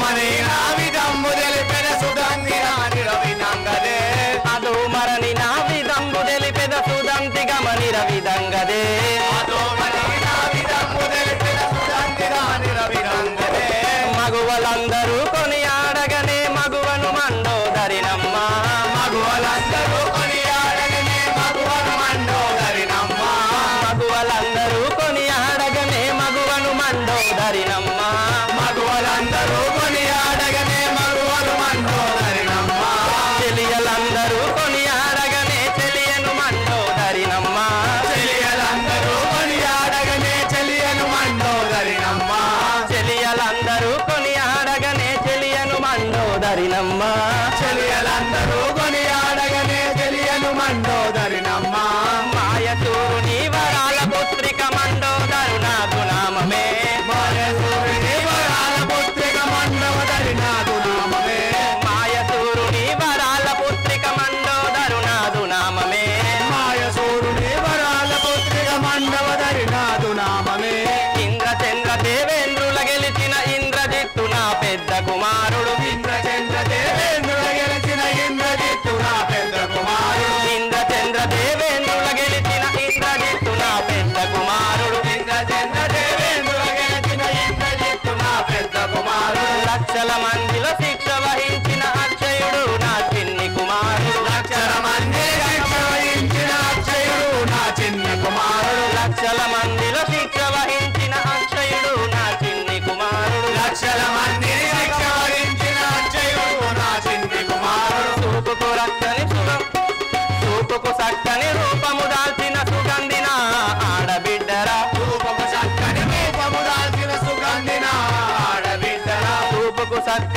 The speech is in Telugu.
మని నావిదంబు తెలిపెద సుగంధిగా నిరవినంగదే అదో మరని నావిదంబు తెలిపెద సుదంతిగా నిరవిదంగదే అదో మని నావిదంబు తెలిపెద సుగంధిగా నిరవినంగదే మగువలందరూ కొనియాడగనే మగువను మండోదరినమ్మ మగువలందరూ కొనియాడగనే మగువను మండోదరినమ్మ మగువలందరూ కొనియాడగనే మగువను మండోదరినమ్మ మగువలందరూ కొనియాడగనే మగువను మండోదరినమ్మ చెలియలందరూ కొనియాడగనే చెలియను మండోదరినమ్మ చెలియలందరూ కొనియాడగనే చెలియను మండోదరినమ్మ చెలియలందరూ కొనియాడగనే చెలియను మండోదరినమ్మ చెలియలందరూ కొనియాడగనే చెలియను మండోదరినమ్మ మాయతూరుని వరాల పుత్రిక మండోదరునాథు నామమే మాయసూరుని వరాల పుత్రిక మండోదరినాథు నామమే మాయతూరుని వరాల పుత్రిక మండోదరునాథు నామమే మాయసూరుని వరాల పుత్రిక మండోదరినాథు నామమే ఇంద్రచంద్ర దేవేంద్రుల గెలిచిన ఇంద్రజిత్తు నా పెద్ద కుమారుడు ఇంద్రచంద్ర దేవేంద్రుల గెలిచిన ఇంద్రజిత్తు నా పెద్ద కుమారుడు ఇంద్రచంద్ర దేవేంద్రుల గెలిచిన ఇంద్రజిత్తు నా పెద్ద కుమారుడు ఇంద్రచంద్ర దేవేంద్రుల గెలిచిన ఇంద్రజిత్తు నా పెద్ద కుమారుడు లక్షల మందిలో శిక్ష వహించిన అక్షయుడు నా చిన్ని కుమారుడు లక్షల మంది శిక్ష వహించిన అక్షయుడు నా చిన్ని కుమారుడు లక్షల మందిలో శిక్ష వహించిన అక్షయుడు నా చిన్ని కుమారుడు లక్షల మంది శిక్ష వహించిన అక్షయుడు నా చిన్ని కుమారుడు చూపుకు రక్కని చూపుకు చక్కని రూపము దాల్చిన సుగంధిన ఆడబిడ్డరా రూపము చక్కని రూపము దాల్చిన సుగంధిన ఆడబిడ్డరా చూపుకు